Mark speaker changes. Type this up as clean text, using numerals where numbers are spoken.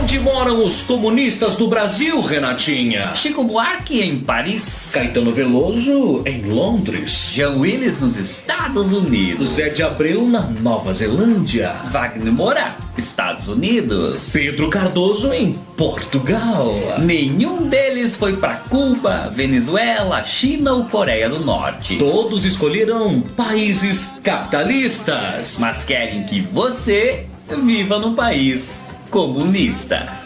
Speaker 1: Onde moram os comunistas do Brasil, Renatinha?
Speaker 2: Chico Buarque em Paris.
Speaker 1: Caetano Veloso em Londres.
Speaker 2: Jean Willis nos Estados Unidos.
Speaker 1: Zé de Abreu na Nova Zelândia.
Speaker 2: Wagner Moura, Estados Unidos.
Speaker 1: Pedro Cardoso em Portugal.
Speaker 2: Nenhum deles foi para Cuba, Venezuela, China ou Coreia do Norte.
Speaker 1: Todos escolheram países capitalistas,
Speaker 2: mas querem que você viva num país comunista.